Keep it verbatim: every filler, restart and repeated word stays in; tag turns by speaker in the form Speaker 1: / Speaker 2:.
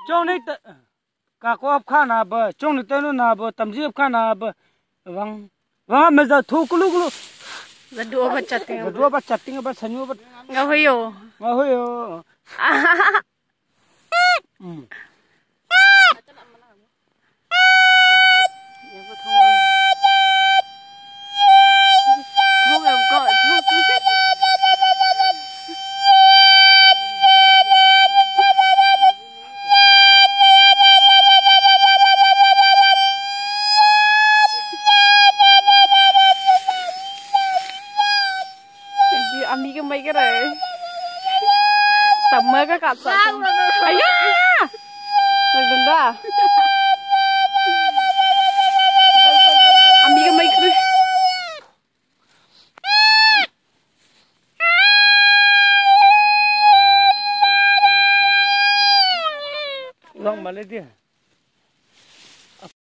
Speaker 1: trong này cả có ấp khá nào bờ trong này tên nó nào bờ tầm gì ấp khá nào bờ vâng vâng bây giờ thu cái lúc lúc
Speaker 2: giờ đua bắt chặt tiếng
Speaker 1: đua bắt chặt tiếng bắt sanh nhú bắt
Speaker 2: ngao hơi yo
Speaker 1: ngao hơi yo
Speaker 2: không em có thuốc ami cái mấy cái này tầm mơ cái cặp sợ ấy á đừng đó ami cái mấy cái
Speaker 1: long mà lấy đi